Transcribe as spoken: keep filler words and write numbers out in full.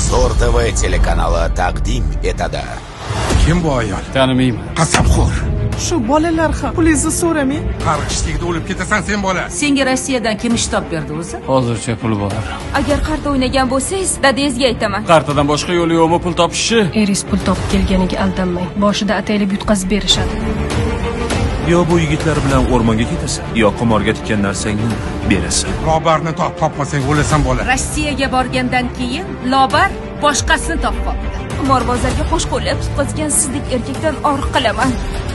Zo'r T V telekanali taqdim etadi. Kim bu ayol? Tanimayman. Qasamxo'r. Shu bolalar ham pulingizni so'ramang. Qarg'ishlikda o'lib ketasan sen bola. Senga Rossiyadan kim ishtob berdi o'zi? Hozircha pul bor. Agar qarta o'ynagan bo'lsangiz, dadangizga aytaman. Qartadan boshqa yo'li yo'qmi pul topishni? Eris pul topib kelganiga aldanmang. Boshida ataylab yutqazib berishadi. Yo bu yigitlar bilan o'rmonga ketasan, yo qimorga tikkan narsangni berasan. Lobarni top topmasang o'lasan bola. Rossiyaga borgandan keyin Lobar boshqasini topib oldi. Qimorbozlarga qo'shqo'llab tutqazgan sizdek erkakdan or qilaman.